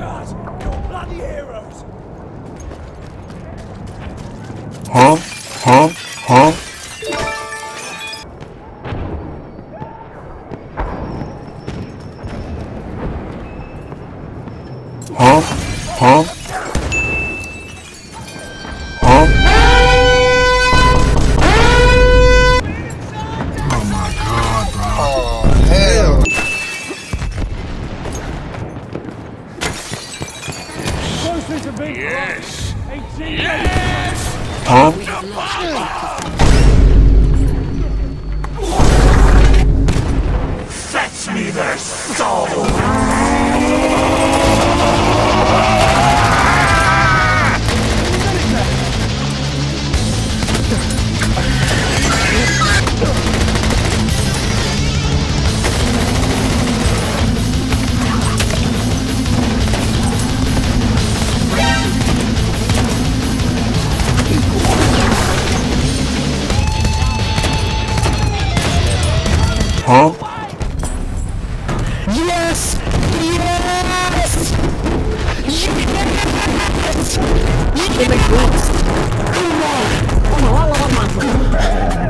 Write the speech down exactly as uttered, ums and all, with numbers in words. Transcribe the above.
stars! You're bloody heroes! Huh? Huh? Huh? Huh? Huh? Huh? Oh my god, bro. Oh, hell. Closer to beat. Yes! eighteen Yes! Huh? Fetch me their soul! Huh? Yes! Yes! Yes! You can make this! Come on! Come on, I love my